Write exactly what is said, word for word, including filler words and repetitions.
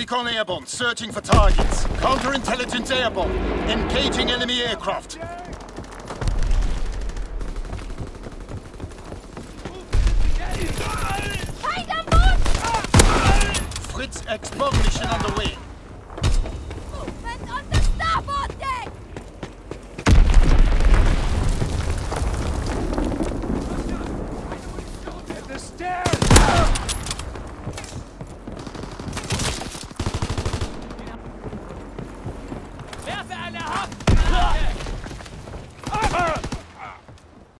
Recon airborne, searching for targets. Counterintelligence airborne, engaging enemy aircraft. Fritz export mission underway.